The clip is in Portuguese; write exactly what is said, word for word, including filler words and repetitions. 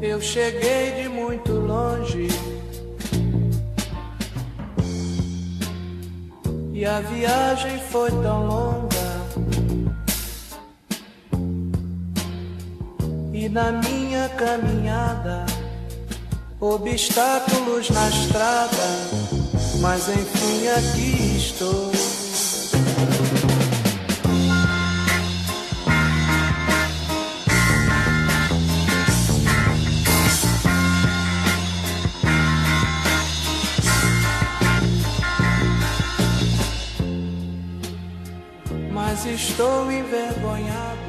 Eu cheguei de muito longe e a viagem foi tão longa, e na minha caminhada obstáculos na estrada, mas enfim aqui estou. Mas estou envergonhado